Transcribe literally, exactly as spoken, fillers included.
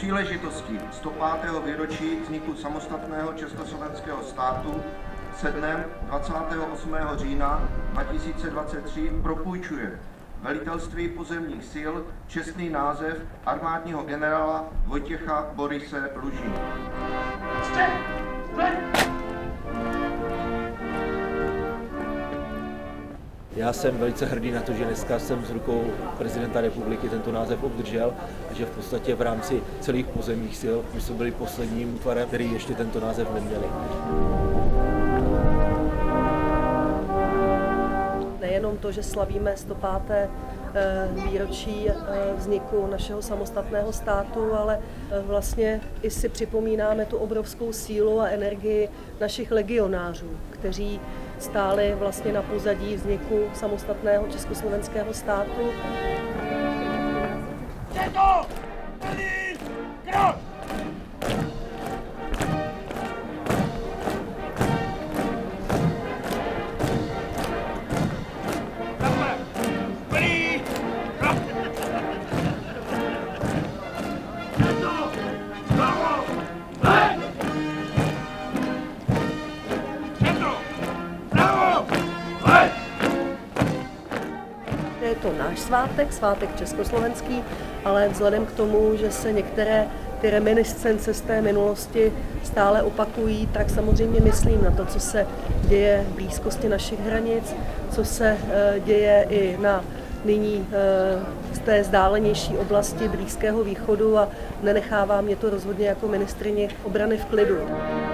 příležitosti sto pátého výročí vzniku samostatného československého státu se dnem dvacátého osmého října dva tisíce dvacet tři propůjčuje Velitelství pozemních sil čestný název armádního generála Vojtěcha Borise Luží. Já jsem velice hrdý na to, že dneska jsem s rukou prezidenta republiky tento název obdržel a že v podstatě v rámci celých pozemních sil my jsme byli posledním útvarem, který ještě tento název neměli. Nejenom to, že slavíme sto páté výročí vzniku našeho samostatného státu, ale vlastně i si připomínáme tu obrovskou sílu a energii našich legionářů, kteří stáli vlastně na pozadí vzniku samostatného československého státu. Je to náš svátek, svátek československý, ale vzhledem k tomu, že se některé ty reminiscence z té minulosti stále opakují, tak samozřejmě myslím na to, co se děje v blízkosti našich hranic, co se děje i na nyní z té vzdálenější oblasti Blízkého východu a nenechává mě to rozhodně jako ministryni obrany v klidu.